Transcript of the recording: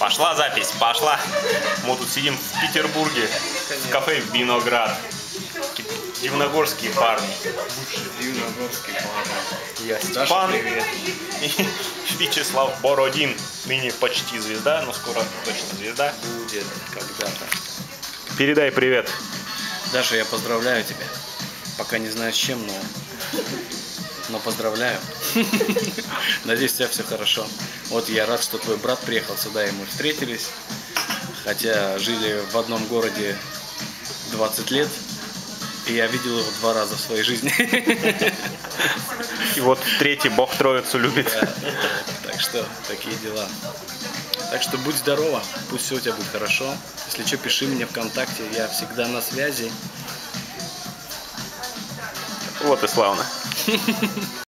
Пошла запись, пошла. Мы тут сидим в Петербурге, в кафе «Виноград». Дивногорские парни. Дивногорские парни. Я Степан и Вячеслав Бородин. Ныне почти звезда, но скоро точно звезда. Будет когда-то. Передай привет. Даша, я поздравляю тебя. Пока не знаю с чем, но поздравляю. Надеюсь, у тебя все хорошо. Вот я рад, что твой брат приехал сюда, и мы встретились. Хотя жили в одном городе 20 лет. И я видел его 2 раза в своей жизни. И вот третий Бог Троицу любит. Так что такие дела. Так что будь здорова, пусть все у тебя будет хорошо. Если что, пиши мне ВКонтакте, я всегда на связи. Вот и славно.